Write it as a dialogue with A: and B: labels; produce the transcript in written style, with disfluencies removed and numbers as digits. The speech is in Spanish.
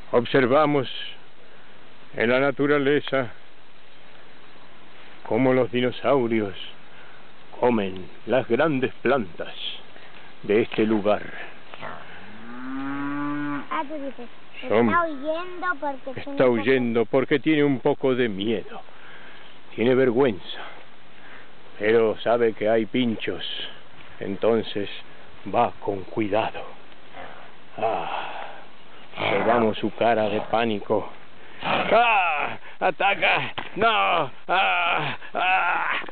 A: Observamos en la naturaleza cómo los dinosaurios comen las grandes plantas de este lugar.
B: Tú dices, está
A: huyendo porque tiene un poco de miedo, tiene vergüenza, pero sabe que hay pinchos, entonces va con cuidado. Observamos su cara de pánico. ¡Ataca! ¡No!